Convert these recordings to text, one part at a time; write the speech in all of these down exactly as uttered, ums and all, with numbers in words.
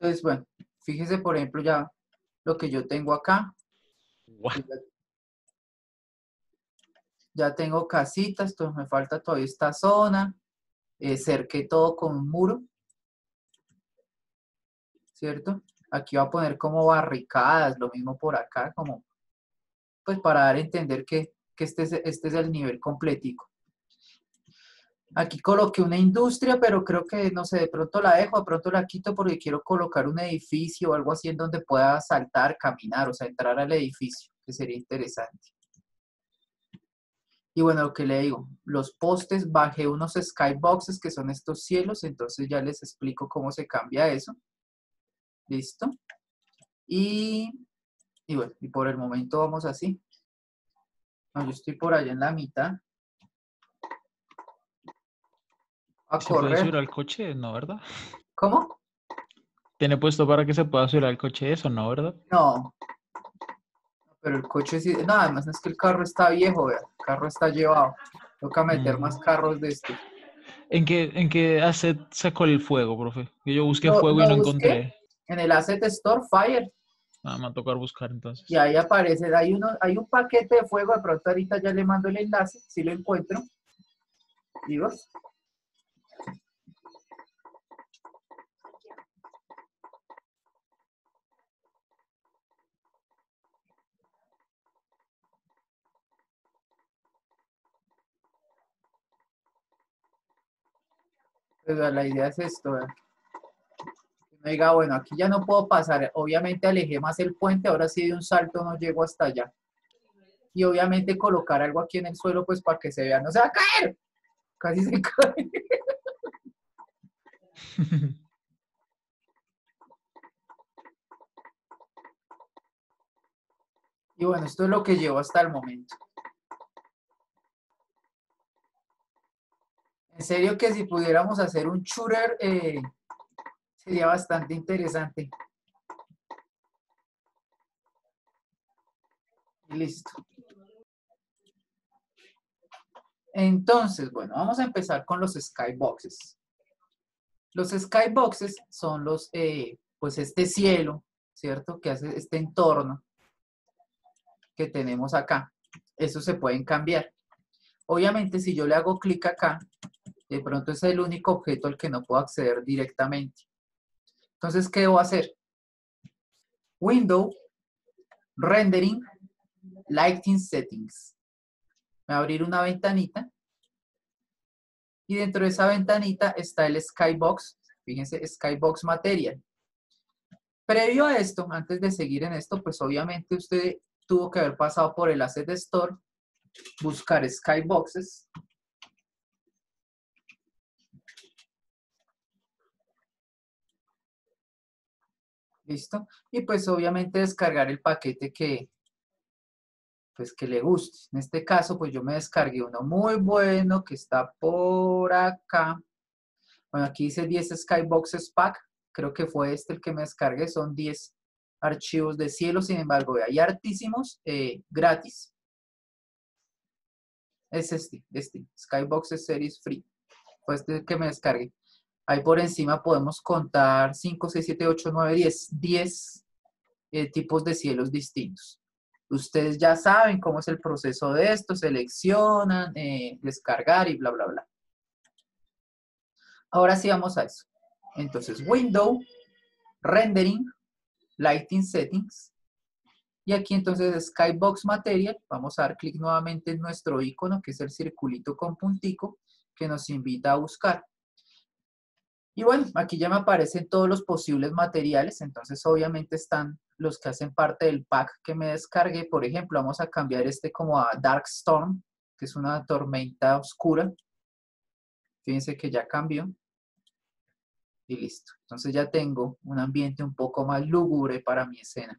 Entonces, bueno, fíjese, por ejemplo, ya lo que yo tengo acá. Guau. Ya, ya tengo casitas, entonces me falta todavía esta zona. Eh, cerqué todo con un muro, ¿cierto? Aquí voy a poner como barricadas, lo mismo por acá, como pues para dar a entender que, que este, es, este es el nivel completico. Aquí coloqué una industria, pero creo que, no sé, de pronto la dejo, de pronto la quito porque quiero colocar un edificio o algo así en donde pueda saltar, caminar, o sea, entrar al edificio, que sería interesante. Y bueno, lo que le digo, los postes, bajé unos skyboxes, que son estos cielos, entonces ya les explico cómo se cambia eso. ¿Listo? Y, y bueno, y por el momento vamos así. No, yo estoy por allá en la mitad. A ¿Se puede correr. subir al coche? No, ¿verdad? ¿Cómo? ¿Tiene puesto para que se pueda subir al coche eso? No, ¿verdad? No, pero el coche sí. No, además es que el carro está viejo, vea. El carro está llevado. Toca meter Mm. más carros de estos. ¿En qué, en qué asset sacó el fuego, profe? Que yo busqué Lo, fuego y no lo busqué encontré. en el Asset Store Fire. Nada, me va a tocar buscar Y entonces. ahí aparece, hay, uno, hay un paquete de fuego, de pronto ahorita ya le mando el enlace, si lo encuentro. Digo, pues, la idea es esto, ¿verdad? Que uno diga, bueno, aquí ya no puedo pasar, obviamente alejé más el puente, ahora sí de un salto no llego hasta allá. Y obviamente colocar algo aquí en el suelo, pues para que se vea, no se va a caer, casi se cae. Y bueno, esto es lo que llevo hasta el momento. En serio que si pudiéramos hacer un shooter, eh, sería bastante interesante. Y listo. Entonces, bueno, vamos a empezar con los skyboxes. Los skyboxes son los, eh, pues este cielo, ¿cierto? Que hace este entorno que tenemos acá. Eso se pueden cambiar. Obviamente, si yo le hago clic acá, de pronto es el único objeto al que no puedo acceder directamente. Entonces, ¿qué debo hacer? Window, Rendering, Lighting Settings. Me va a abrir una ventanita. Y dentro de esa ventanita está el Skybox. Fíjense, Skybox Material. Previo a esto, antes de seguir en esto, pues obviamente usted tuvo que haber pasado por el Asset Store, buscar Skyboxes. ¿Listo? Y pues obviamente descargar el paquete que, pues, que le guste. En este caso, pues yo me descargué uno muy bueno que está por acá. Bueno, aquí dice diez Skyboxes Pack. Creo que fue este el que me descargué. Son diez archivos de cielo. Sin embargo, hay hartísimos eh, gratis. Es este, este. Skyboxes Series Free. Fue este que me descargué. Ahí por encima podemos contar cinco, seis, siete, ocho, nueve, diez. diez eh, tipos de cielos distintos. Ustedes ya saben cómo es el proceso de esto. Seleccionan, eh, descargar y bla, bla, bla. Ahora sí vamos a eso. Entonces, Window, Rendering, Lighting Settings. Y aquí entonces Skybox Material. Vamos a dar clic nuevamente en nuestro icono, que es el circulito con puntico, que nos invita a buscar. Y bueno, aquí ya me aparecen todos los posibles materiales. Entonces obviamente están los que hacen parte del pack que me descargué. Por ejemplo, vamos a cambiar este como a Dark Storm, que es una tormenta oscura. Fíjense que ya cambió. Y listo. Entonces ya tengo un ambiente un poco más lúgubre para mi escena.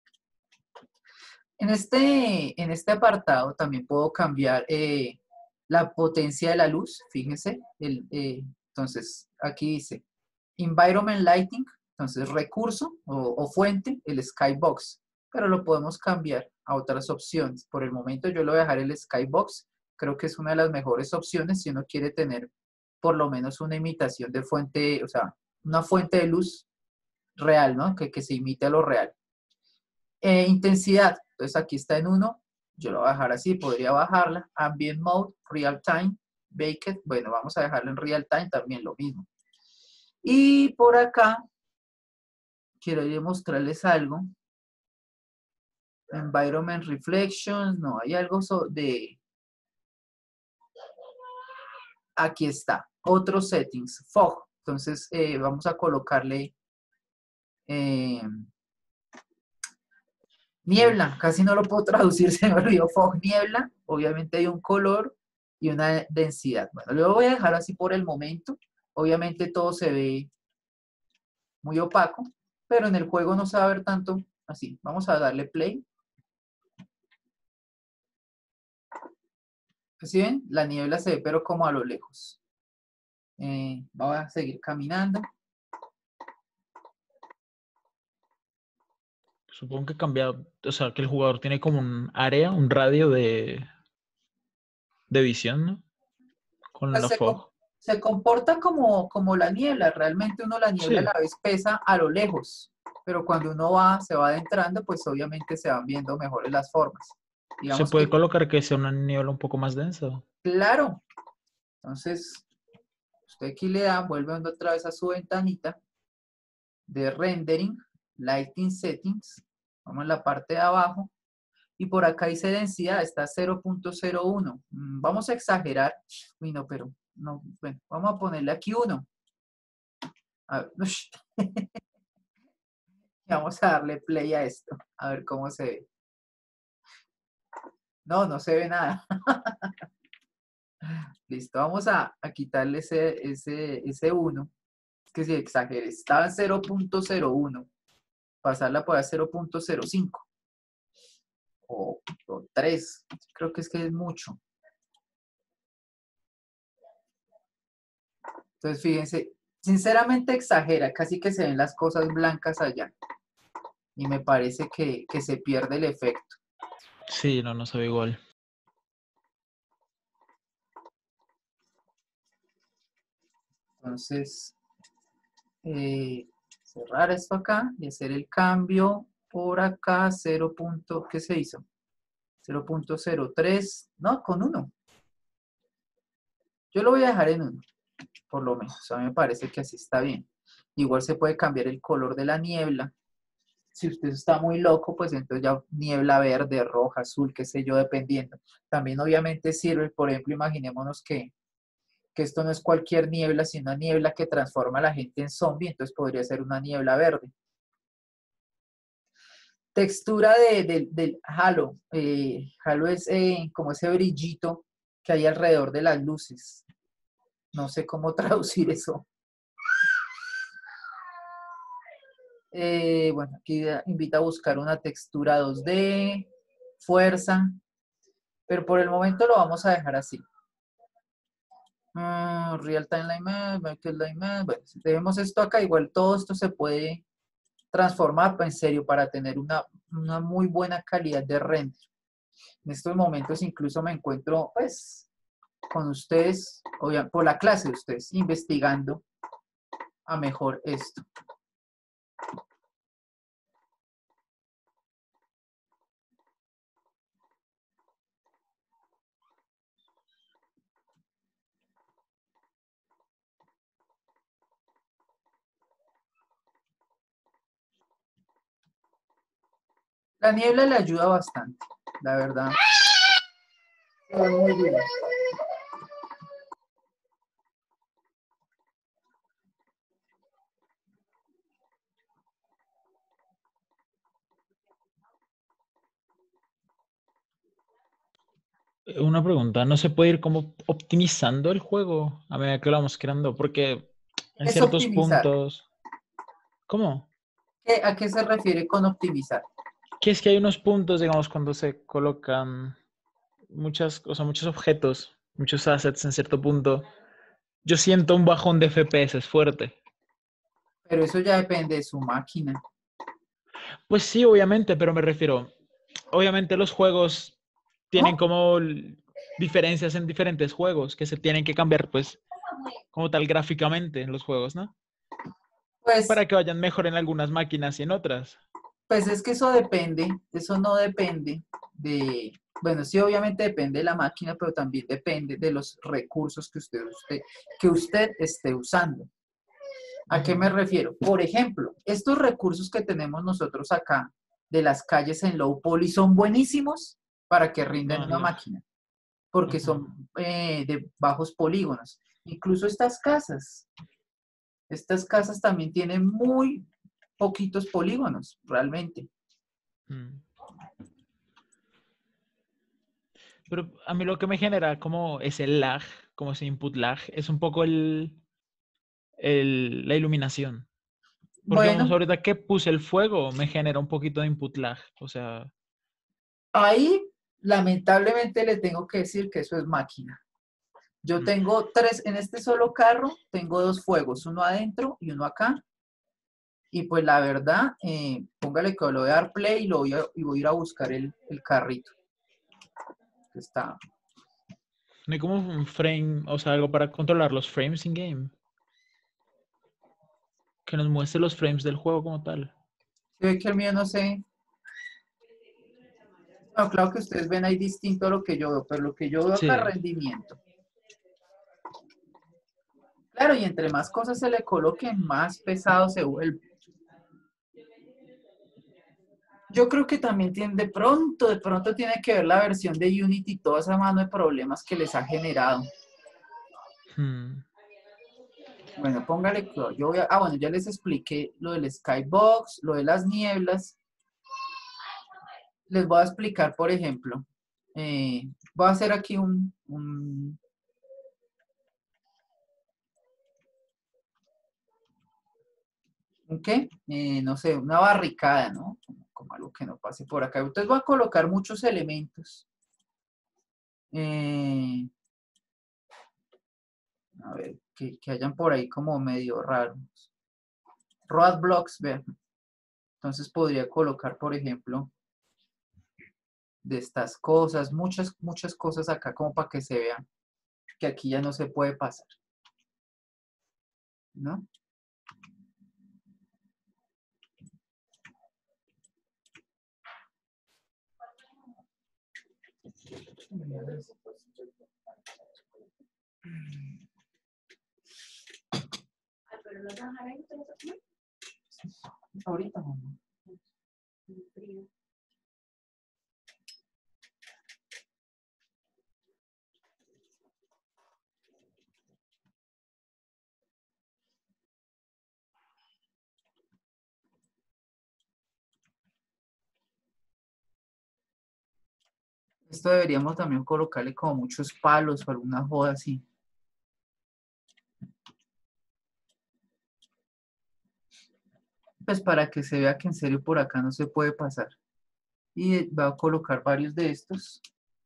En este, en este apartado también puedo cambiar eh, la potencia de la luz. Fíjense. El, eh, entonces aquí dice Environment Lighting. Entonces recurso o, o fuente, el Skybox. Pero lo podemos cambiar a otras opciones. Por el momento yo lo voy a dejar el Skybox. Creo que es una de las mejores opciones si uno quiere tener por lo menos una imitación de fuente, o sea, una fuente de luz real, ¿no? Que, que se imite a lo real. Eh, intensidad, entonces aquí está en uno, yo lo voy a dejar así, podría bajarla. Ambient Mode, Real Time, Baked, bueno, vamos a dejarlo en Real Time, también lo mismo. Y por acá, quiero mostrarles algo. Environment Reflections, no, hay algo de... Aquí está, otros settings, Fog. Entonces eh, vamos a colocarle eh, niebla, casi no lo puedo traducir, se me olvidó, Fog, niebla. Obviamente hay un color y una densidad. Bueno, lo voy a dejar así por el momento. Obviamente todo se ve muy opaco, pero en el juego no se va a ver tanto así. Vamos a darle play. ¿Sí ven? La niebla se ve, pero como a lo lejos. Eh, voy a seguir caminando. Supongo que cambia, o sea, que el jugador tiene como un área, un radio de, de visión, ¿no? Con Pues la se, com- fog. se comporta como, como la niebla. Realmente uno la niebla a Sí, la vez pesa a lo lejos. Pero cuando uno va, se va adentrando, pues obviamente se van viendo mejores las formas. se Digamos puede que, colocar que sea una niebla un poco más densa. claro. Entonces, usted aquí le da, vuelve otra vez a su ventanita de rendering, lighting settings. Vamos en la parte de abajo. Y por acá dice densidad, está cero punto cero uno. Mm, Vamos a exagerar. Uy, no, pero no, bueno, vamos a ponerle aquí uno. A ver, ush. Vamos a darle play a esto, a ver cómo se ve. No, no se ve nada. Listo, vamos a, a quitarle ese, ese, ese uno. Es que si exageré, estaba en cero punto cero uno. Pasarla por a cero punto cero cinco. O, o tres. Creo que es que es mucho. Entonces, fíjense, sinceramente exagera, casi que se ven las cosas blancas allá. Y me parece que, que se pierde el efecto. Sí, no, no se ve igual. Entonces, eh, cerrar esto acá y hacer el cambio por acá, cero. ¿Qué se hizo? cero punto cero tres, no, con uno. Yo lo voy a dejar en uno, por lo menos. A mí me parece que así está bien. Igual se puede cambiar el color de la niebla. Si usted está muy loco, pues entonces ya niebla verde, roja, azul, qué sé yo, dependiendo. También obviamente sirve, por ejemplo, imaginémonos que, que esto no es cualquier niebla, sino una niebla que transforma a la gente en zombie, entonces podría ser una niebla verde. Textura de, de, del halo. Eh, halo es eh, como ese brillito que hay alrededor de las luces. No sé cómo traducir eso. Eh, bueno, aquí invita a buscar una textura dos D, fuerza, pero por el momento lo vamos a dejar así. Uh, Real Time Line Michael Line bueno, si tenemos esto acá, igual todo esto se puede transformar en serio para tener una, una muy buena calidad de render. En estos momentos incluso me encuentro pues con ustedes, obviamente, por la clase de ustedes, investigando a mejor esto. La niebla le ayuda bastante, la verdad. Muy bien. Una pregunta, ¿no se puede ir como optimizando el juego a medida que lo vamos creando? Porque en Es ciertos optimizar. puntos... ¿Cómo? ¿Qué- ¿A qué se refiere con optimizar? Que es que hay unos puntos, digamos, cuando se colocan muchas, o sea, muchos objetos, muchos assets en cierto punto, yo siento un bajón de F P S fuerte. Pero eso ya depende de su máquina. Pues sí, obviamente, pero me refiero, obviamente los juegos tienen ¿No? como diferencias en diferentes juegos que se tienen que cambiar, pues, como tal gráficamente en los juegos, ¿no? Pues, para que vayan mejor en algunas máquinas y en otras. pues es que eso depende, eso no depende de, bueno, sí, obviamente depende de la máquina, pero también depende de los recursos que usted, usted, que usted esté usando. ¿A qué me Ujú. refiero? Por ejemplo, estos recursos que tenemos nosotros acá de las calles en low poly son buenísimos para que rindan una Ajá. máquina, porque Ujú. son eh, de bajos polígonos. Incluso estas casas, estas casas también tienen muy poquitos polígonos, realmente. Mm. Pero a mí lo que me genera como ese lag, como ese input lag, es un poco el, el- la iluminación. Porque vamos, Bueno, ahorita que puse el fuego, me genera un poquito de input lag. O sea, ahí lamentablemente le tengo que decir que eso es máquina. Yo mm, tengo tres, en este solo carro, tengo dos fuegos, uno adentro y uno acá. Y pues la verdad, eh, póngale que lo voy a dar play y, lo voy a, y voy a ir a buscar el, el carrito que está. no hay como un frame, o sea, algo para controlar los frames in-game. Que nos muestre los frames del juego como tal. Se ve que el mío no sé. No, claro que ustedes ven ahí distinto a lo que yo veo, pero lo que yo veo acá, Sí. rendimiento. Claro, y entre más cosas se le coloquen, más pesado se vuelve. Yo creo que también tiene, de pronto, de pronto tiene que ver la versión de Unity y toda esa mano de problemas que les ha generado. Hmm. Bueno, póngale, yo voy a, ah, bueno, ya les expliqué lo del skybox, lo de las nieblas. Les voy a explicar, por ejemplo, eh, voy a hacer aquí un, un, ¿un qué? Eh, no sé, una barricada, ¿no? Como, como algo que no pase por acá. Entonces voy a colocar muchos elementos. Eh, a ver, que, que hayan por ahí como medio raros. Roadblocks, vean. Entonces podría colocar, por ejemplo, de estas cosas, muchas, muchas cosas acá como para que se vean que aquí ya no se puede pasar, ¿no? Ahorita, mamá. Esto deberíamos también colocarle como muchos palos o alguna joda así. Pues para que se vea que en serio por acá no se puede pasar. Y voy a colocar varios de estos.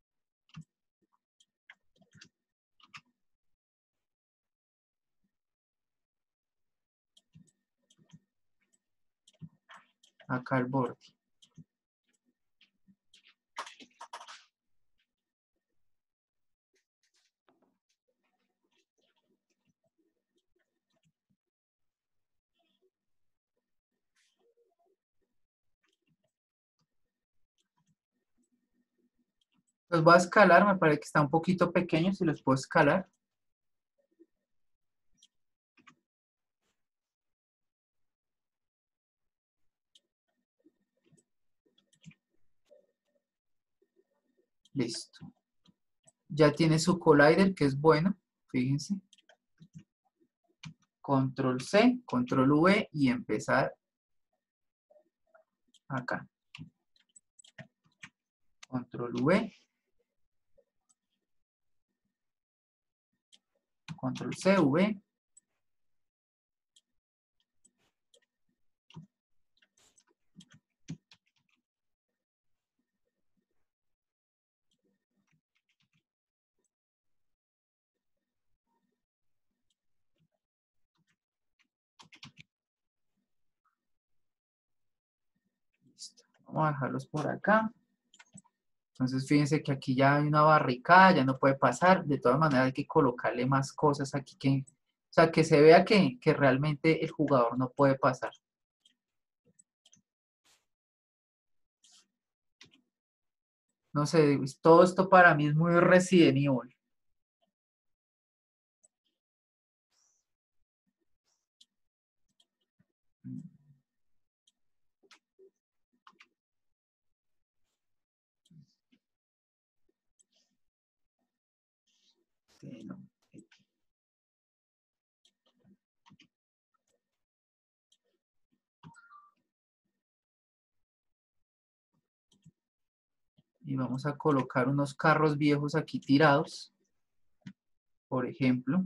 Acá al borde. Los voy a escalar, me parece que está un poquito pequeño, si los puedo escalar. Listo. Ya tiene su collider, que es bueno, fíjense. Control C, Control V y empezar acá. Control V. Control C, V. Listo. Vamos a dejarlos por acá. Entonces fíjense que aquí ya hay una barricada, ya no puede pasar. De todas maneras hay que colocarle más cosas aquí que, O sea, que se vea que, que realmente el jugador no puede pasar. No sé, todo esto para mí es muy Resident Evil. Sí, no. Y vamos a colocar unos carros viejos aquí tirados, por ejemplo.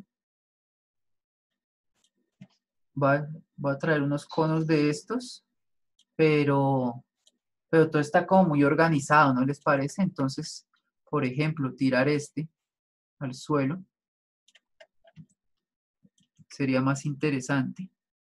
Va, va a traer unos conos de estos, pero, pero todo está como muy organizado, ¿no les parece? Entonces, por ejemplo, tirar este al suelo sería más interesante.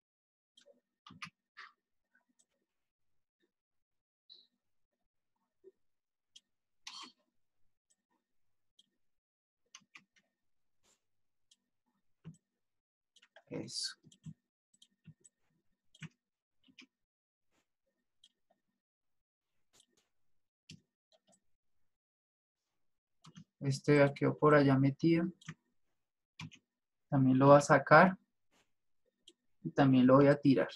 Eso. Este ya quedó por allá metido. También lo voy a sacar. Y también lo voy a tirar.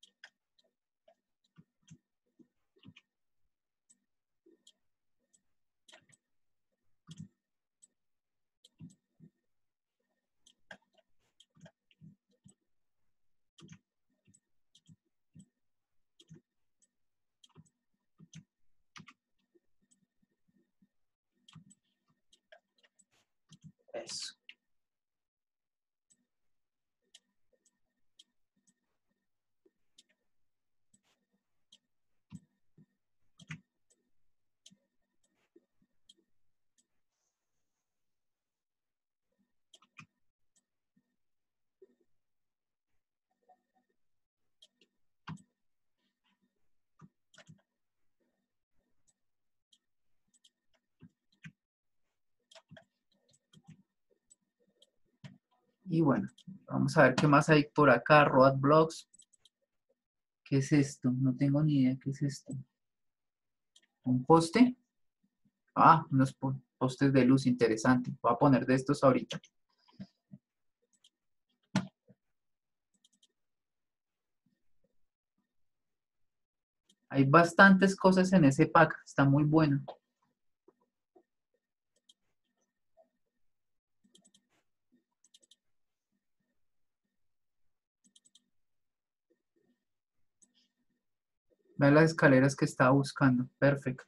Eso. Y bueno, vamos a ver qué más hay por acá. Roadblocks. ¿Qué es esto? No tengo ni idea qué es esto. ¿Un poste? Ah, unos postes de luz, interesante. Voy a poner de estos ahorita. Hay bastantes cosas en ese pack, está muy bueno. Vean las escaleras que estaba buscando, perfecto.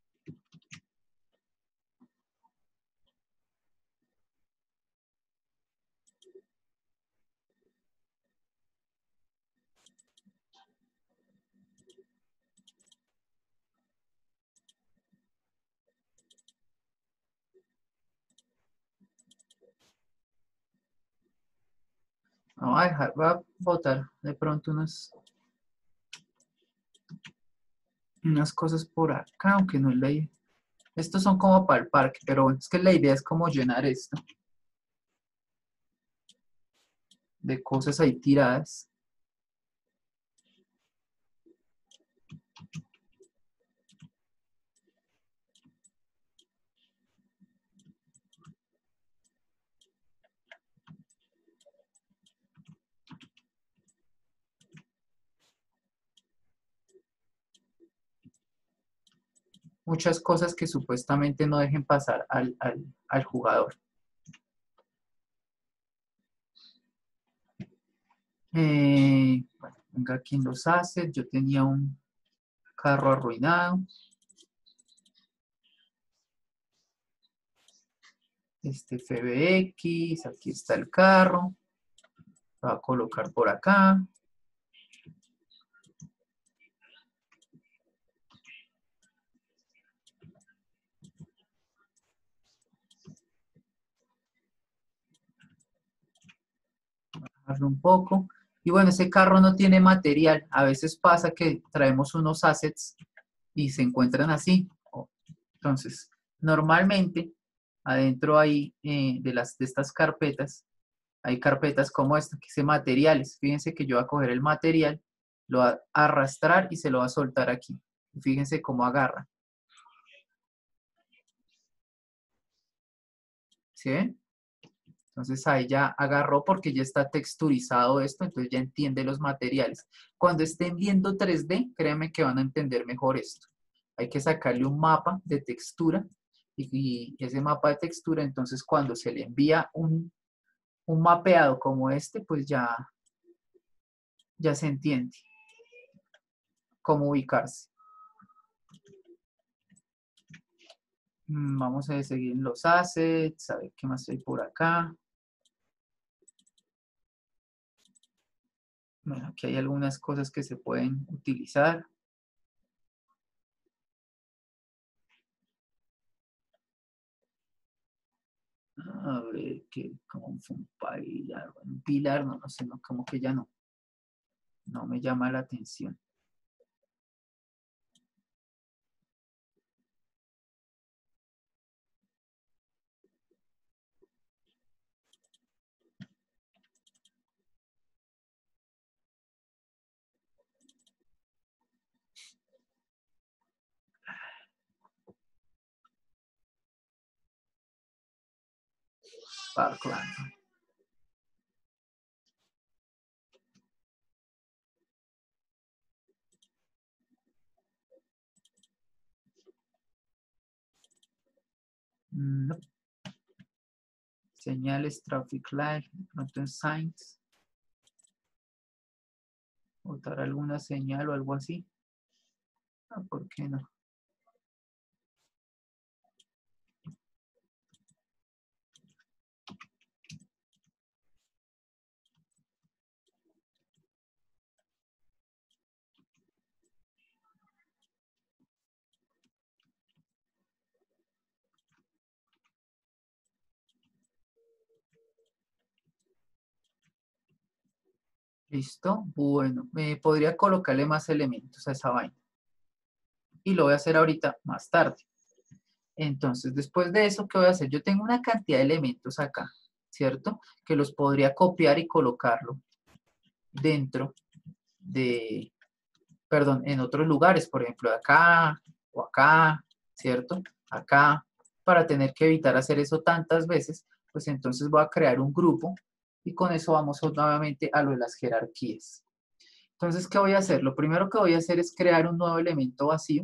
No, voy a dejar, voy a botar de pronto unas, unas cosas por acá, aunque no es la idea. Estos son como para el parque, pero bueno, es que la idea es como llenar esto de cosas ahí tiradas. Muchas cosas que supuestamente no dejen pasar al, al, al jugador. Eh, bueno, venga aquí en los assets, yo tenía un carro arruinado. Este F B X, aquí está el carro. Lo voy a colocar por acá. Bajarlo un poco. Y bueno, ese carro no tiene material. A veces pasa que traemos unos assets y se encuentran así. Entonces, normalmente, adentro ahí eh, de, las, de estas carpetas, hay carpetas como esta que dice materiales. Fíjense que yo voy a coger el material, lo voy a arrastrar y se lo voy a soltar aquí. Fíjense cómo agarra. ¿Sí ven? Entonces ahí ya agarró porque ya está texturizado esto, entonces ya entiende los materiales. Cuando estén viendo tres D, créanme que van a entender mejor esto. Hay que sacarle un mapa de textura y, y ese mapa de textura, entonces cuando se le envía un, un mapeado como este, pues ya, ya se entiende cómo ubicarse. Vamos a seguir en los assets, a ver qué más hay por acá. Bueno, aquí hay algunas cosas que se pueden utilizar. A ver, que como fue un pilar, un pilar, no, no sé, no, como que ya no. No me llama la atención. Parkland. No. Señales, traffic light, de pronto en signs. Botar alguna señal o algo así. Ah, ¿por qué no? ¿Listo? Bueno, me podría colocarle más elementos a esa vaina. Y lo voy a hacer ahorita más tarde. Entonces, después de eso, ¿qué voy a hacer? Yo tengo una cantidad de elementos acá, ¿cierto? Que los podría copiar y colocarlo dentro de, perdón, en otros lugares, por ejemplo, acá o acá, ¿cierto? Acá, para tener que evitar hacer eso tantas veces, pues entonces voy a crear un grupo y con eso vamos nuevamente a lo de las jerarquías. Entonces, ¿qué voy a hacer? Lo primero que voy a hacer es crear un nuevo elemento vacío.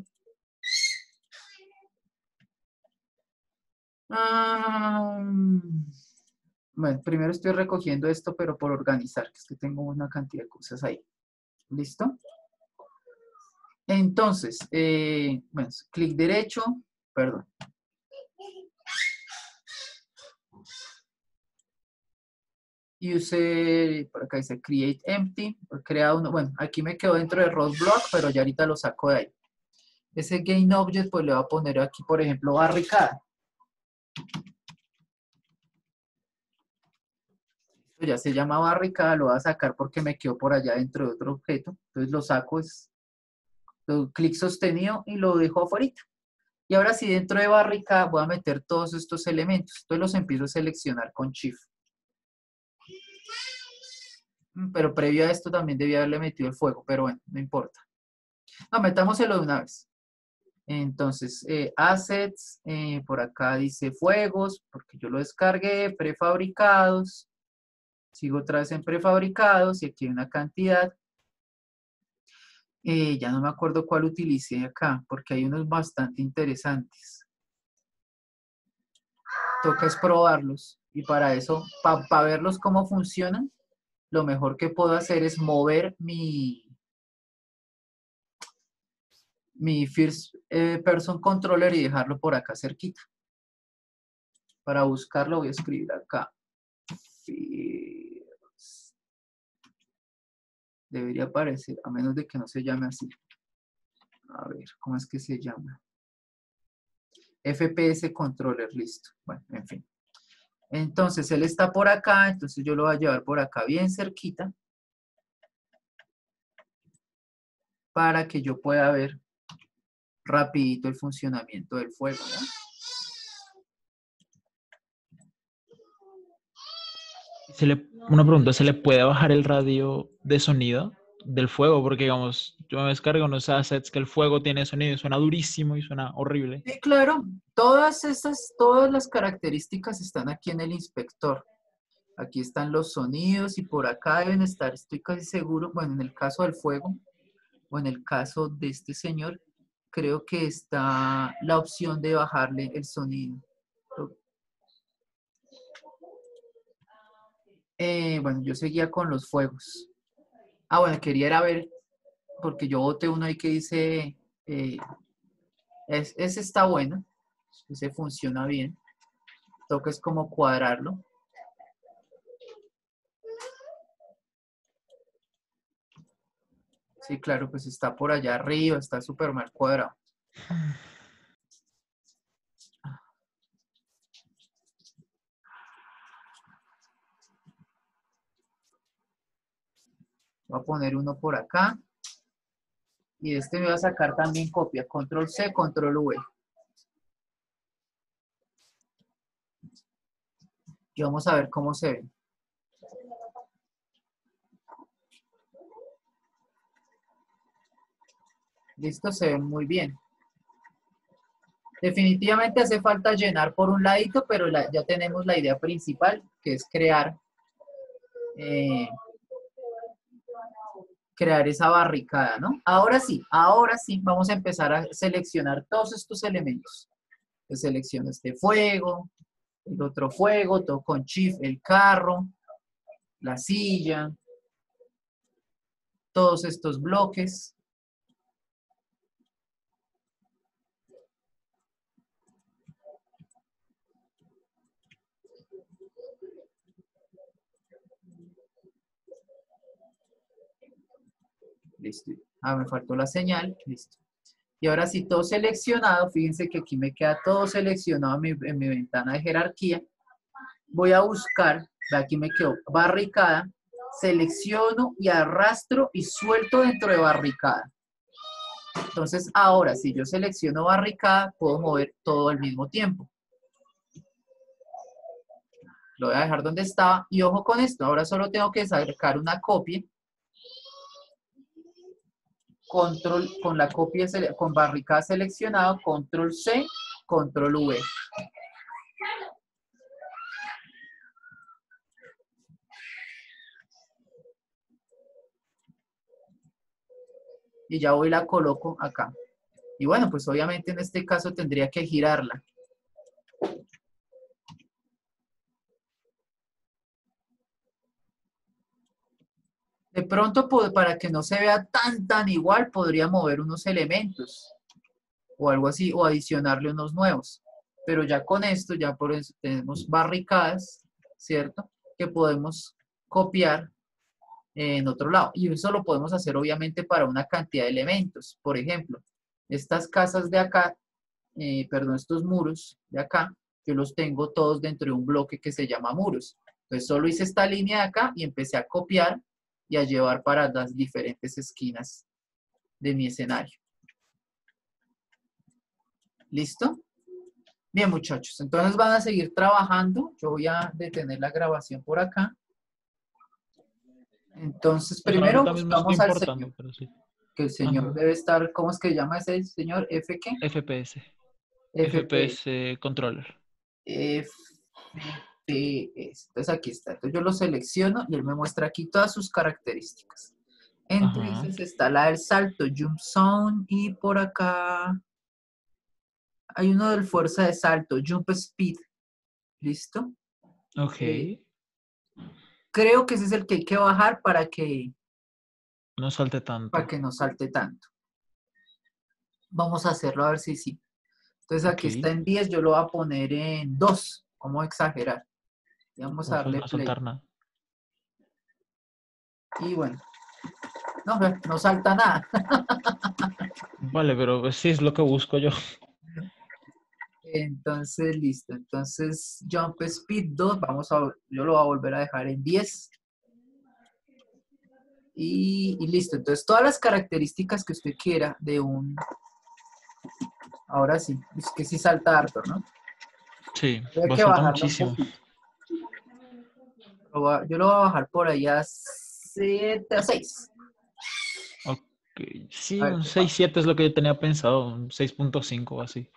Ah, bueno, primero estoy recogiendo esto, pero por organizar, que es que tengo una cantidad de cosas ahí. ¿Listo? Entonces, eh, bueno, clic derecho, perdón. Use, por acá dice create empty, crea uno, bueno, aquí me quedo dentro de Roadblock, pero ya ahorita lo saco de ahí. Ese gain object, pues le voy a poner aquí, por ejemplo, barricada. Ya se llama barricada, lo voy a sacar porque me quedo por allá dentro de otro objeto. Entonces lo saco, es, lo clic sostenido y lo dejo afuera. Y ahora sí, dentro de barricada voy a meter todos estos elementos. Entonces los empiezo a seleccionar con Shift. Pero previo a esto también debía haberle metido el fuego, pero bueno, no importa. No, metámoselo de una vez. Entonces, eh, assets, eh, por acá dice fuegos, porque yo lo descargué, prefabricados. Sigo otra vez en prefabricados y aquí hay una cantidad. Eh, ya no me acuerdo cuál utilicé acá, porque hay unos bastante interesantes. Toca es probarlos. Y para eso, para pa verlos cómo funcionan, lo mejor que puedo hacer es mover mi, mi First Person Controller y dejarlo por acá cerquita. Para buscarlo voy a escribir acá. First. Debería aparecer, a menos de que no se llame así. A ver, ¿cómo es que se llama? F P S Controller, listo. Bueno, en fin. Entonces, él está por acá, entonces yo lo voy a llevar por acá bien cerquita para que yo pueda ver rapidito el funcionamiento del fuego, ¿no? Se le, una pregunta, ¿se le puede bajar el radio de sonido del fuego? Porque, digamos, yo me descargo unos assets que el fuego tiene sonido y suena durísimo y suena horrible. Sí, claro, todas esas, todas las características están aquí en el inspector. Aquí están los sonidos y por acá deben estar, estoy casi seguro, bueno, en el caso del fuego o en el caso de este señor, creo que está la opción de bajarle el sonido. Eh, bueno, yo seguía con los fuegos. Ah, bueno, quería era ver, porque yo boté uno ahí que dice, eh, es, ese está bueno, ese funciona bien. Toca es como cuadrarlo. Sí, claro, pues está por allá arriba, está súper mal cuadrado. Voy a poner uno por acá. Y este me va a sacar también copia. Control C, Control V. Y vamos a ver cómo se ve. Listo, se ve muy bien. Definitivamente hace falta llenar por un ladito, pero la, ya tenemos la idea principal, que es crear, eh, crear esa barricada, ¿no? Ahora sí, ahora sí, vamos a empezar a seleccionar todos estos elementos. Yo selecciono este fuego, el otro fuego, todo con Shift, el carro, la silla, todos estos bloques. Listo. Ah, me faltó la señal. Listo. Y ahora sí, todo seleccionado. Fíjense que aquí me queda todo seleccionado en mi, en mi ventana de jerarquía. Voy a buscar, aquí me quedó barricada. Selecciono y arrastro y suelto dentro de barricada. Entonces, ahora, si yo selecciono barricada, puedo mover todo al mismo tiempo. Lo voy a dejar donde estaba. Y ojo con esto, ahora solo tengo que sacar una copia. Control, con la copia, con barricada seleccionado, Control C, Control V. Y ya voy y la coloco acá. Y bueno, pues obviamente en este caso tendría que girarla. De pronto, para que no se vea tan, tan igual, podría mover unos elementos o algo así, o adicionarle unos nuevos. Pero ya con esto, ya por eso tenemos barricadas, ¿cierto? Que podemos copiar en otro lado. Y eso lo podemos hacer obviamente para una cantidad de elementos. Por ejemplo, estas casas de acá, eh, perdón, estos muros de acá, yo los tengo todos dentro de un bloque que se llama muros. Entonces solo hice esta línea de acá y empecé a copiar y a llevar para las diferentes esquinas de mi escenario. ¿Listo? Bien, muchachos, entonces van a seguir trabajando. Yo voy a detener la grabación por acá. Entonces, Pues primero ahorita mismo estoy buscamos al señor. importando, pero sí. Que el señor Ajá. debe estar, ¿cómo es que llama ese señor? ¿F qué? F P S. F P S. F P S Controller. F P S. Entonces aquí está. Entonces yo lo selecciono y él me muestra aquí todas sus características. Entre Ajá. esas está la del salto, Jump Zone, y por acá hay uno del fuerza de salto, Jump Speed. ¿Listo? Ok. Eh, creo que ese es el que hay que bajar para que, No salte para tanto. que no salte tanto. Vamos a hacerlo a ver si sí. Entonces Ok. aquí está en diez, yo lo voy a poner en dos. ¿Cómo exagerar? Y vamos a Uf, darle no play. saltar nada. Y bueno, no, no salta nada. Vale, pero pues sí es lo que busco yo. Entonces, listo. Entonces, Jump Speed dos, vamos a, yo lo voy a volver a dejar en diez. Y, y listo. Entonces, todas las características que usted quiera de un... Ahora sí, es que sí salta harto, ¿no? Sí, Hay va a que saltar bajarlo un muchísimo. poquito. Lo voy a- yo lo voy a bajar por ahí a siete, a seis. Ok, A sí, ver un qué seis pasa. siete es lo que yo tenía pensado, un seis punto cinco o así.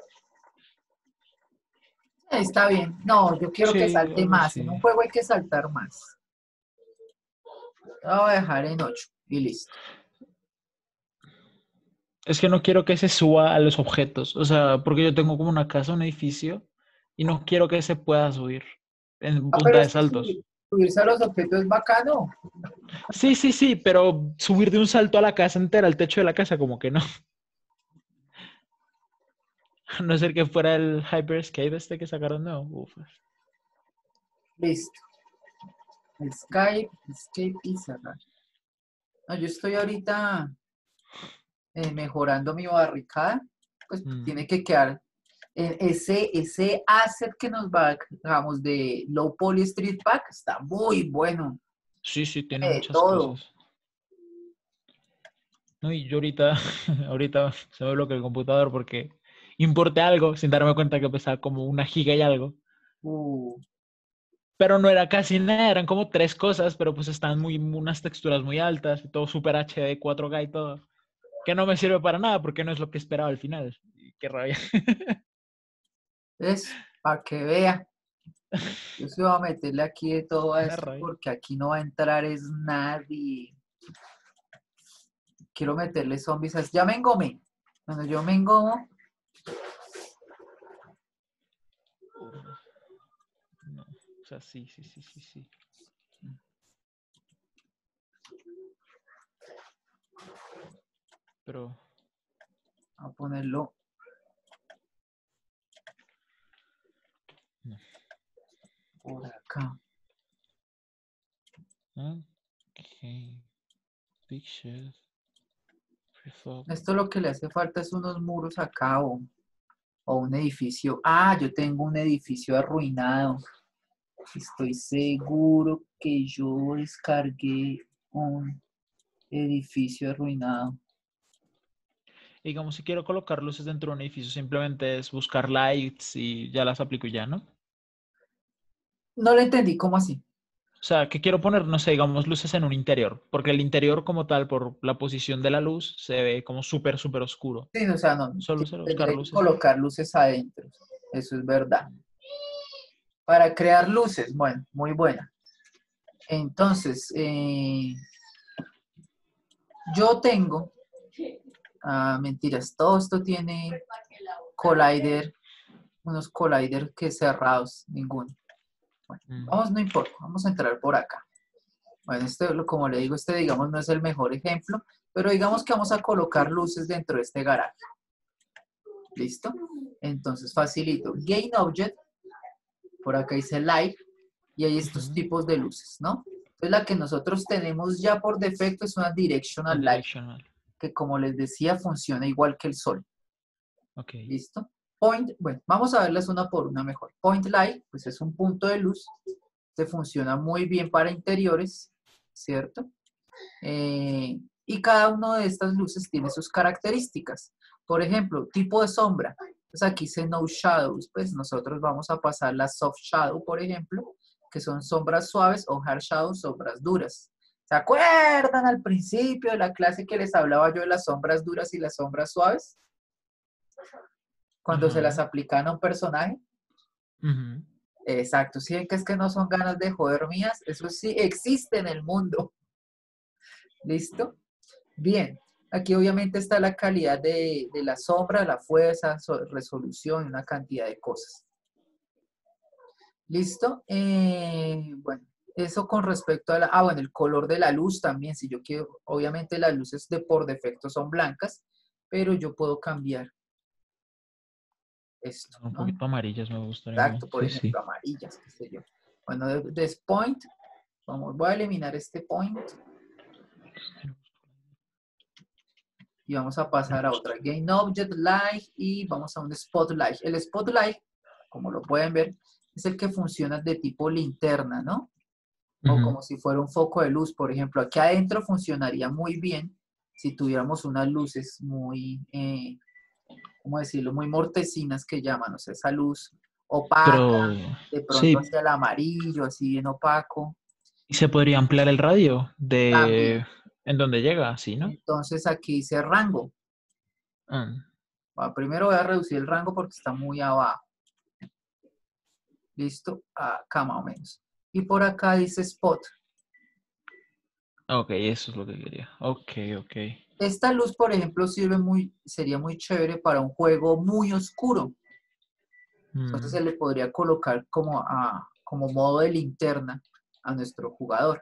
Está bien. No, yo quiero que Sí, salte algo más. En un así. juego hay que saltar más. Lo voy a dejar en ocho y listo. Es que no quiero que se suba a los objetos, o sea, porque yo tengo como una casa, un edificio, y no quiero que se pueda subir en Ah, pero punta de es que saltos. subir- subirse a los objetos es bacano. Sí, sí, sí, pero subir de un salto a la casa entera, al techo de la casa, como que no. A no ser que fuera el Hyperscape este que sacaron, no. Uf. Listo. Skype, escape y cerrar. No, yo estoy ahorita eh, mejorando mi barricada. Pues Mm. tiene que quedar eh, ese, ese asset que nos bajamos de Low Poly Street Pack. Está muy bueno. Sí, sí, tiene Tiene de muchas todo. cosas. No, y yo ahorita, ahorita se me bloquea el computador porque importé algo sin darme cuenta que pesaba como una giga y algo. Uh, Pero no era casi nada, eran como tres cosas, pero pues están muy, unas texturas muy altas, y todo super H D, cuatro K y todo. Que no me sirve para nada porque no es lo que esperaba al final. Y qué rabia. ¿Ves? Para que vea. Yo sí voy a meterle aquí de todo a Una esto rabia. porque aquí no va a entrar es nadie. Quiero meterle zombies a... Ya me engomé. Cuando yo me engomo, No, o sea, sí, sí, sí, sí, sí. Pero, a ponerlo no. por acá. Ok. Pictures. Prefab. Esto lo que le hace falta es unos muros acá o, o un edificio. Ah, yo tengo un edificio arruinado. Estoy seguro que yo descargué un edificio arruinado. Digamos, si quiero colocar luces dentro de un edificio, simplemente es buscar lights y ya las aplico y ya, ¿no? No lo entendí, ¿cómo así? O sea, que quiero poner, no sé, digamos, luces en un interior, porque el interior como tal, por la posición de la luz, se ve como súper, súper oscuro. Sí, o sea, no, Solo sí, se buscar tendré que luces. colocar luces adentro. Eso es verdad. Para crear luces, bueno, muy buena. Entonces, eh, yo tengo, ah, mentiras, todo esto tiene collider, unos collider que cerrados, ninguno. Bueno, Mm. vamos, no importa, vamos a entrar por acá. Bueno, este, lo- como le digo, este digamos no es el mejor ejemplo, pero digamos que vamos a colocar luces dentro de este garaje. ¿Listo? Entonces facilito. Gain Object, por acá dice Light, y hay estos Ujú. tipos de luces, ¿no? Entonces la que nosotros tenemos ya por defecto es una La Directional Light, directional. que como les decía funciona igual que el sol. Ok. ¿Listo? Point, bueno, vamos a verlas una por una mejor. Point Light, pues es un punto de luz, que funciona muy bien para interiores, ¿cierto? Eh, y cada una de estas luces tiene sus características. Por ejemplo, tipo de sombra. Pues aquí dice no shadows, pues nosotros vamos a pasar la soft shadow, por ejemplo, que son sombras suaves, o hard shadows, sombras duras. ¿Se acuerdan al principio de la clase que les hablaba yo de las sombras duras y las sombras suaves? Cuando se las Ajá. aplican a un personaje. Ujú. Exacto, si ven que es que no son ganas de joder mías, eso sí existe en el mundo. ¿Listo? Bien, aquí obviamente está la calidad de, de la sombra, la fuerza, so- resolución, una cantidad de cosas. ¿Listo? Eh, bueno, eso con respecto a la... Ah, bueno, el color de la luz también, si yo quiero, obviamente las luces de por defecto son blancas, pero yo puedo cambiar esto, Un ¿no? poquito amarillas me gustaría más. Exacto, por Sí, sí. ejemplo, amarillas, qué sé yo. Bueno, de, de point, vamos, voy a eliminar este point y vamos a pasar a otra. Gain Object Light y vamos a un Spotlight. El Spotlight, como lo pueden ver, es el que funciona de tipo linterna, ¿no? O Ujú. como si fuera un foco de luz, por ejemplo. Aquí adentro funcionaría muy bien si tuviéramos unas luces muy, eh, ¿cómo decirlo? Muy mortecinas que llaman, o sea, esa luz opaca, Pero de pronto sí, hacia el amarillo, así bien opaco. y se podría ampliar el radio También. de en donde llega, ¿sí, no? Entonces aquí dice rango. Mm, Bueno, primero voy a reducir el rango porque está muy abajo. Listo, acá más o menos. Y por acá dice spot. ok, eso es lo que quería. Ok, ok. Esta luz, por ejemplo, sirve muy, sería muy chévere para un juego muy oscuro. Entonces Mm, se le podría colocar como, a, como modo de linterna a nuestro jugador.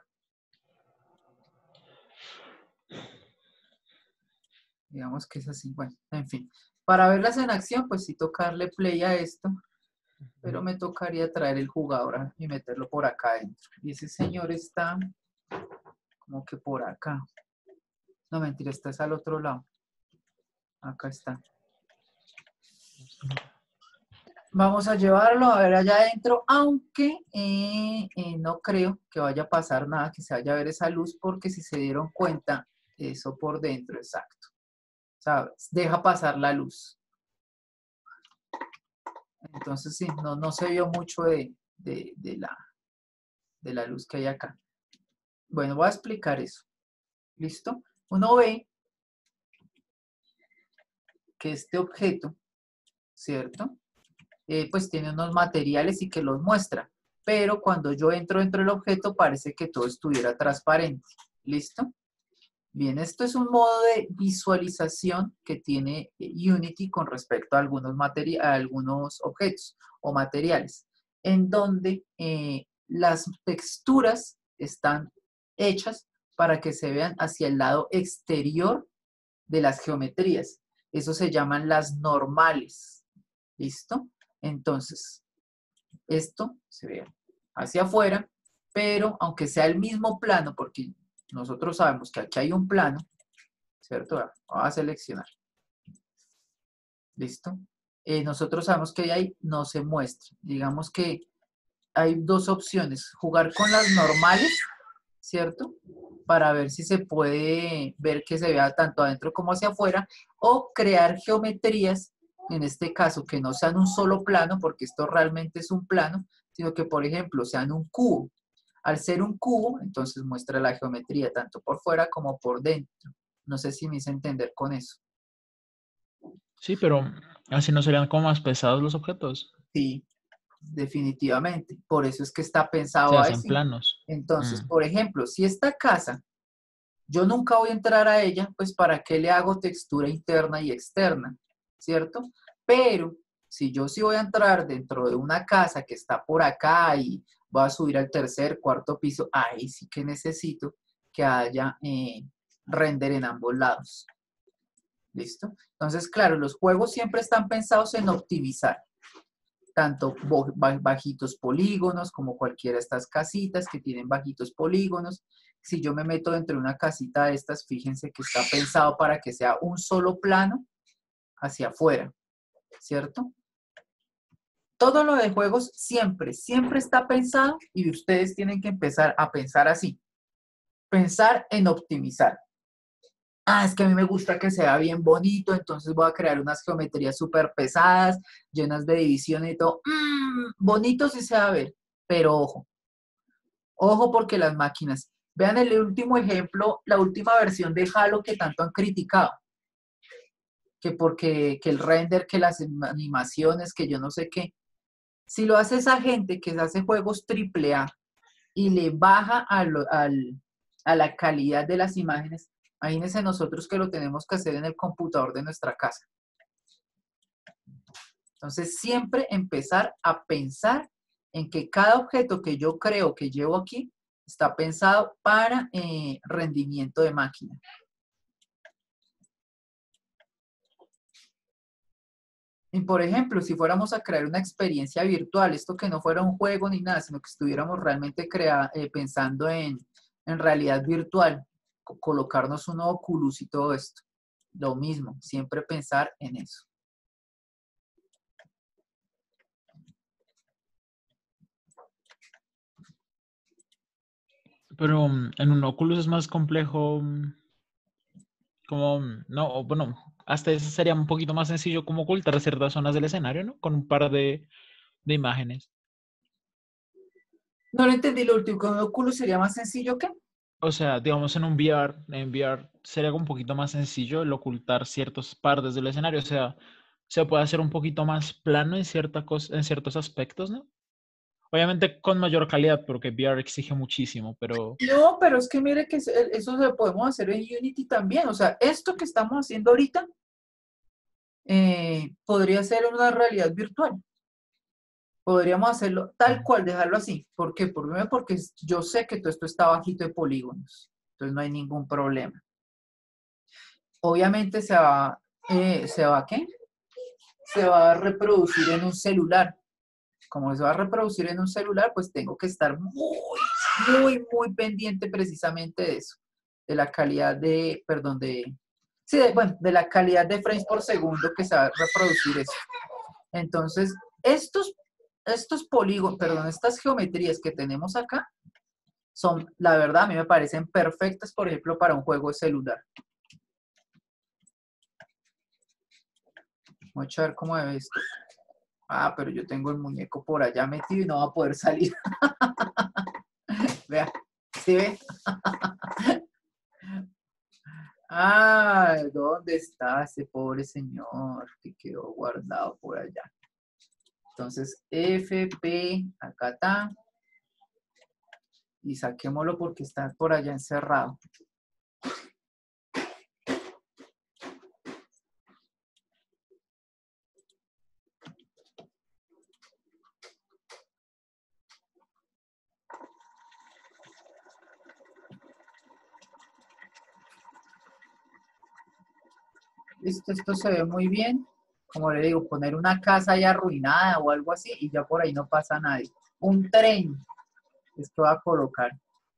Digamos que es así. Bueno, en fin. Para verlas en acción, pues sí tocarle play a esto, pero me tocaría traer el jugador y meterlo por acá adentro. Y ese señor está como que por acá. No, mentira, está al otro lado. Acá está. Vamos a llevarlo a ver allá adentro, aunque eh, eh, no creo que vaya a pasar nada, que se vaya a ver esa luz, porque si se dieron cuenta, eso por dentro, exacto. ¿Sabes? Deja pasar la luz. Entonces, sí, no, no se vio mucho de, de, de la, de la luz que hay acá. Bueno, voy a explicar eso. ¿Listo? Uno ve que este objeto, ¿cierto? Eh, pues tiene unos materiales y que los muestra. Pero cuando yo entro dentro del objeto, parece que todo estuviera transparente. ¿Listo? Bien, esto es un modo de visualización que tiene Unity con respecto a algunos, a algunos objetos o materiales, en donde eh, las texturas están hechas para que se vean hacia el lado exterior de las geometrías. Eso se llaman las normales. ¿Listo? Entonces, esto se ve hacia afuera, pero aunque sea el mismo plano, porque nosotros sabemos que aquí hay un plano, ¿cierto? Vamos a seleccionar. ¿Listo? Eh, nosotros sabemos que ahí no se muestra. Digamos que hay dos opciones. Jugar con las normales, ¿cierto? Para ver si se puede ver que se vea tanto adentro como hacia afuera, o crear geometrías, en este caso, que no sean un solo plano, porque esto realmente es un plano, sino que, por ejemplo, sean un cubo. Al ser un cubo, entonces muestra la geometría tanto por fuera como por dentro. No sé si me hice entender con eso. sí, pero así no serían como más pesados los objetos. Sí, definitivamente. Por eso es que está Se pensado hacen así. planos. Entonces, Mm, por ejemplo, si esta casa, yo nunca voy a entrar a ella, pues ¿para qué le hago textura interna y externa? ¿Cierto? Pero si yo sí voy a entrar dentro de una casa que está por acá y voy a subir al tercer, cuarto piso, ahí sí que necesito que haya eh, render en ambos lados. ¿Listo? Entonces, claro, los juegos siempre están pensados en optimizar tanto bajitos polígonos como cualquiera de estas casitas que tienen bajitos polígonos. Si yo me meto dentro de una casita de estas, fíjense que está pensado para que sea un solo plano hacia afuera, ¿cierto? Todo lo de juegos siempre, siempre está pensado y ustedes tienen que empezar a pensar así. Pensar en optimizar. Ah, es que a mí me gusta que sea bien bonito, entonces voy a crear unas geometrías súper pesadas, llenas de divisiones y todo. Mm, bonito sí se va a ver, pero ojo, ojo porque las máquinas, vean el último ejemplo, la última versión de Halo que tanto han criticado, que porque que el render, que las animaciones, que yo no sé qué. Si lo hace esa gente que hace juegos triple A y le baja a, lo, al, a la calidad de las imágenes, imagínense nosotros que lo tenemos que hacer en el computador de nuestra casa. Entonces, siempre empezar a pensar en que cada objeto que yo creo que llevo aquí está pensado para eh, rendimiento de máquina. Y por ejemplo, si fuéramos a crear una experiencia virtual, esto que no fuera un juego ni nada, sino que estuviéramos realmente crea eh, pensando en, en realidad virtual, co colocarnos un Oculus y todo esto. Lo mismo, siempre pensar en eso. pero mm, en un Oculus es más complejo, mm, como, mm, no, o bueno, hasta eso sería un poquito más sencillo como ocultar ciertas zonas del escenario, ¿no? Con un par de de imágenes. No lo entendí lo último. ¿Con un Oculus sería más sencillo que? O sea, digamos en un V R, en V R sería un poquito más sencillo el ocultar ciertas partes del escenario. O sea, se puede hacer un poquito más plano en, cierta cosa, en ciertos aspectos, ¿no? Obviamente con mayor calidad, porque V R exige muchísimo, pero No, pero es que mire que se- eso lo podemos hacer en Unity también. O sea, esto que estamos haciendo ahorita eh, podría ser una realidad virtual. Podríamos hacerlo tal cual, dejarlo así. ¿Por qué? Por- Primero porque yo sé que todo esto está bajito de polígonos. Entonces no hay ningún problema. Obviamente se va, eh, ¿se va qué? Se va a reproducir en un celular. Como se va a reproducir en un celular, pues tengo que estar muy, muy, muy pendiente precisamente de eso. De la calidad de, perdón, de, sí, de, bueno, de la calidad de frames por segundo que se va a reproducir eso. Entonces, estos, estos polígonos, perdón, estas geometrías que tenemos acá, son, la verdad, a mí me parecen perfectas, por ejemplo, para un juego de celular. Vamos a ver cómo ve esto. Ah, pero yo tengo el muñeco por allá metido y no va a poder salir. Vea, ¿sí ve? Ah, ¿dónde está ese pobre señor que quedó guardado por allá? Entonces, F P, acá está. Y saquémoslo porque está por allá encerrado. Listo, esto se ve muy bien. Como le digo, poner una casa ahí arruinada o algo así y ya por ahí no pasa nadie. Un tren. Esto va a colocar.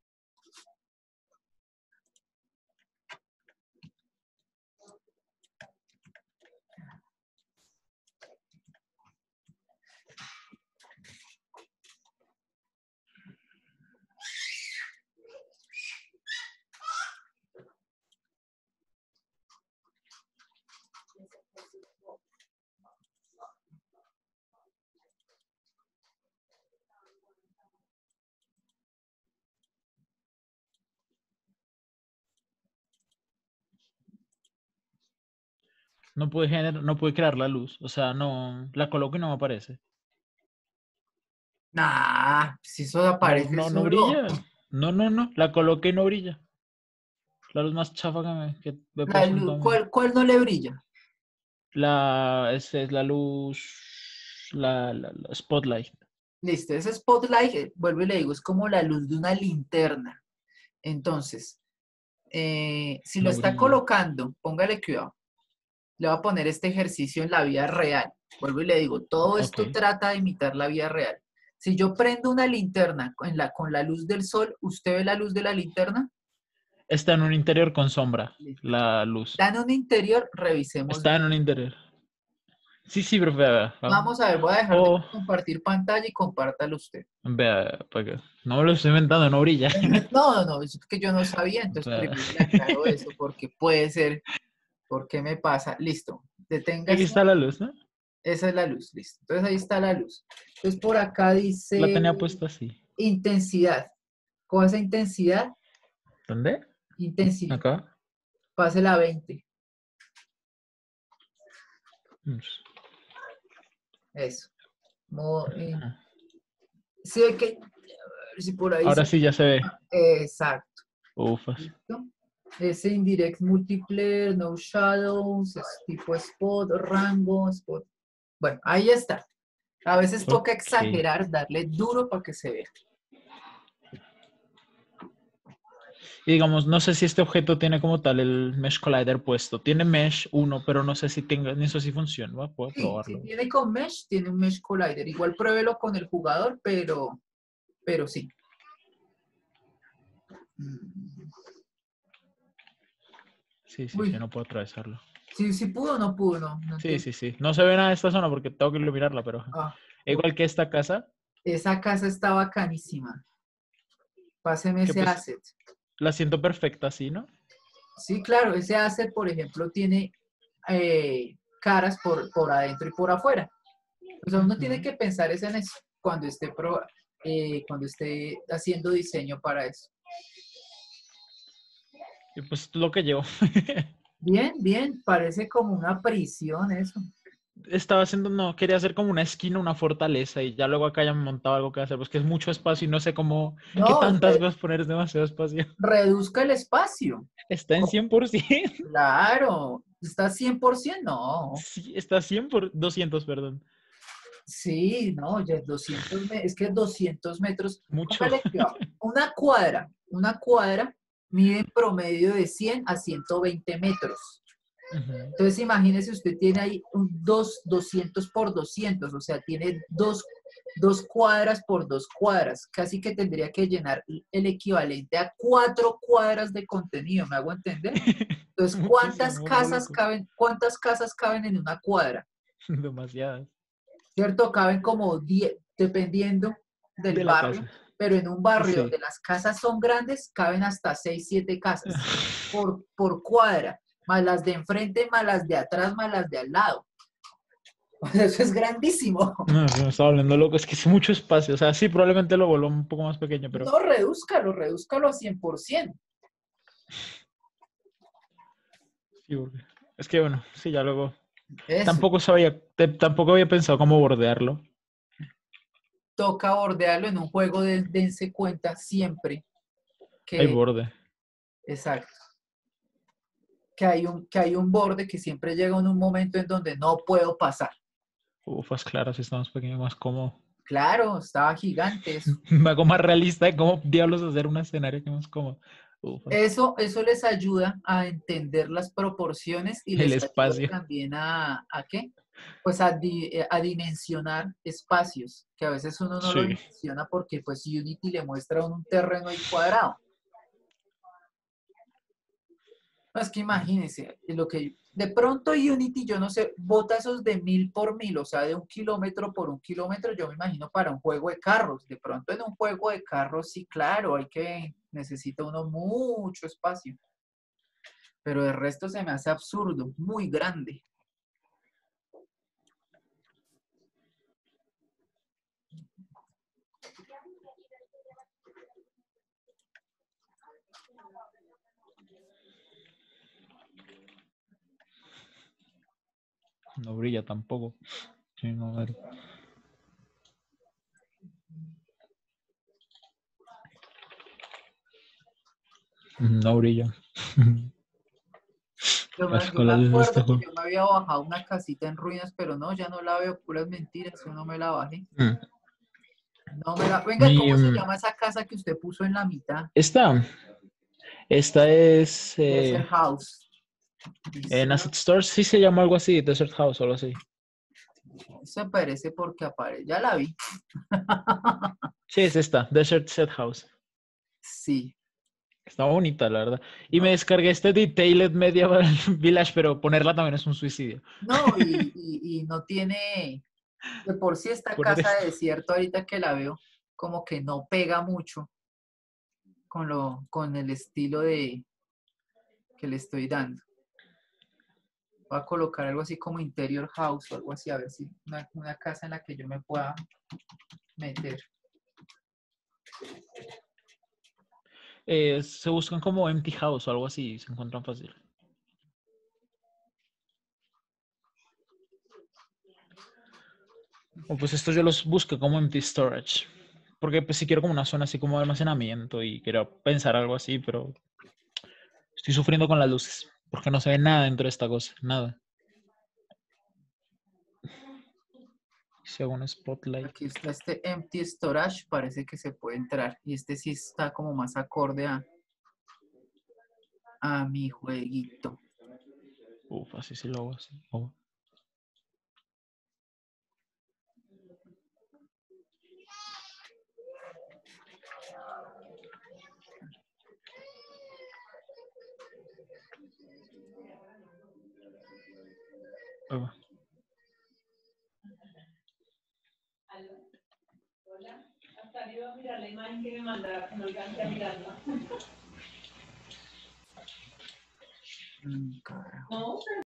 no puede generar, no puede crear la luz. O sea, no, la coloco y no me aparece. Nah, si eso No, aparece no, no solo. brilla. No, no, no. La coloqué y no brilla. La luz más chafa que me, que me he La puesto en luz, toda mi vida. ¿cuál, cuál no le brilla? La, esta es la luz, la, la, la spotlight. Listo, ese spotlight, eh, vuelvo y le digo, es como la luz de una linterna. Entonces, eh, si lo No está brilla. colocando, póngale cuidado. Le voy a poner este ejercicio en la vida real. Vuelvo y le digo, todo Ok. esto trata de imitar la vida real. Si yo prendo una linterna con la, con la luz del sol, ¿usted ve la luz de la linterna? Está en un interior con sombra, Listo. la luz. Está en un interior, revisemos Está en bien. un interior. Sí, sí, pero vea, vea. Vamos a ver, voy a dejar de Oh, compartir pantalla y compártalo usted. vea, para que no me lo estoy inventando, no brilla. No, no, no, es que yo no sabía, entonces Vea. primero le aclaro eso porque puede ser, ¿por qué me pasa? Listo, Aquí deténgase, está la luz, ¿no? esa es la luz, listo. Entonces ahí está la luz. Entonces por acá La dice tenía puesta así. intensidad. Con esa intensidad, ¿Dónde? intensidad, Acá. pásela a veinte. Mm. Eso. Mo- eh, Ah. sí ve que, a ver si por ahí Ahora se... sí ya se ve. Exacto. Ufas. ¿Listo? Ese indirect multiplayer, no shadows, es tipo spot, rango, spot. Bueno, ahí está. A veces toca Ok. exagerar, darle duro para que se vea. Y digamos, no sé si este objeto tiene como tal el Mesh Collider puesto. Tiene Mesh uno, pero no sé si tenga, ni eso sí funciona. Voy a poder Sí, si probarlo. tiene con Mesh, tiene un Mesh Collider. Igual pruébelo con el jugador, pero, pero sí. Mm. Sí, sí, sí, Uy, no puedo atravesarlo. sí, sí pudo o no pudo, no, no Sí, entiendo. sí, sí. No se ve nada de esta zona porque tengo que iluminarla, pero Ah, ok. igual que esta casa, Esa casa está bacanísima. Páseme que ese pues asset. la siento perfecta así, ¿no? Sí, claro, ese asset, por ejemplo, tiene eh, caras por, por adentro y por afuera. O sea, uno tiene Ujú. que pensar es en eso cuando esté, pro- eh, cuando esté haciendo diseño para eso. Y pues lo que llevo. Bien, bien, parece como una prisión eso. Estaba haciendo, no, quería hacer como una esquina, una fortaleza y ya luego acá ya me montaba algo que hacer, pues que es mucho espacio y no sé cómo, qué No, tantas re- cosas poner, es demasiado espacio. reduzca el espacio. Está en Co- cien por ciento. Claro, está cien por ciento, no. Sí, está cien por doscientos, perdón. Sí, no, ya es doscientos, me- es que doscientos metros, Mucho. póngale cuidado, una cuadra, una cuadra mide en promedio de cien a ciento veinte metros. Ujú. Entonces imagínese, usted tiene ahí un dos, doscientos por doscientos, o sea, tiene dos, dos cuadras por dos cuadras, casi que tendría que llenar el equivalente a cuatro cuadras de contenido, ¿me hago entender? Entonces, ¿cuántas Muchísimo, vuelvo casas loco. caben, cuántas casas caben en una cuadra? Demasiadas. ¿Cierto? Caben como diez, dependiendo del De la barrio, casa. pero en un barrio Sí. donde las casas son grandes, caben hasta seis, siete casas por, por cuadra, más las de enfrente, más las de atrás, más las de al lado. Eso es grandísimo. No, se me estaba volviendo loco, es que es mucho espacio. O sea, sí, probablemente lo vuelvo un poco más pequeño, pero No, redúzcalo, redúzcalo a cien por ciento. sí, porque- es que bueno, sí, ya luego. Eso, Tampoco sabía, te- tampoco había pensado cómo bordearlo. toca bordearlo en un juego de dense cuenta siempre Hay que, borde. exacto, que hay un, que hay un borde que siempre llega en un momento en donde no puedo pasar. Ufas claras, si estamos pequeños, más cómodo. Claro, estaba gigante eso. Me hago más realista de cómo diablos hacer un escenario que más cómodo. Ufas. Eso, eso les ayuda a entender las proporciones y El les ayuda espacio. también a, ¿a qué? Pues a, di- eh, a dimensionar espacios, que a veces uno no lo Sí. dimensiona porque pues Unity le muestra un terreno ahí cuadrado. No, es que imagínense, lo que de pronto Unity, yo no sé, bota esos de mil por mil, o sea, de un kilómetro por un kilómetro, yo me imagino para un juego de carros. De pronto en un juego de carros, sí, claro, hay que, necesita uno mucho espacio. Pero el resto se me hace absurdo, muy grande. No brilla tampoco. Sí, no, a ver. No brilla. Yo me, Casi yo con me las luces de este acuerdo que juego. yo me había bajado una casita en ruinas, pero no, ya no la veo, puras mentiras, yo no me la bajé. Mm. No me la... Venga, Mi, ¿cómo se mm, llama esa casa que usted puso en la mitad? esta, esta es eh, Desert House. en Desert, Asset Stores, sí se llama algo así, Desert House o algo así. se aparece porque aparece, ya la vi. Sí, es esta, Desert Set House. Sí, Está bonita, la verdad. Y me no, descargué este Detailed Medieval Village, pero ponerla también es un suicidio. no, y, y, y no tiene, de por sí esta Poner casa esto. de desierto ahorita que la veo, como que no pega mucho con, lo, con el estilo de, que le estoy dando. Voy a colocar algo así como interior house o algo así, a ver si una, una casa en la que yo me pueda meter. Eh, se buscan como Empty House o algo así, y se encuentran fácil. O pues estos yo los busco como Empty Storage. Porque pues si quiero como una zona así como de almacenamiento y quiero pensar algo así, pero estoy sufriendo con las luces. Porque no se ve nada dentro de esta cosa, nada. Según Spotlight. Aquí está este empty storage, parece que se puede entrar. Y este sí está como más acorde a, a mi jueguito. Uf, así sí lo hago así. Oh. Oh. Hasta arriba a mirar la imagen que me mandaron, que no alcancé a mirarla. Mm, carajo. No,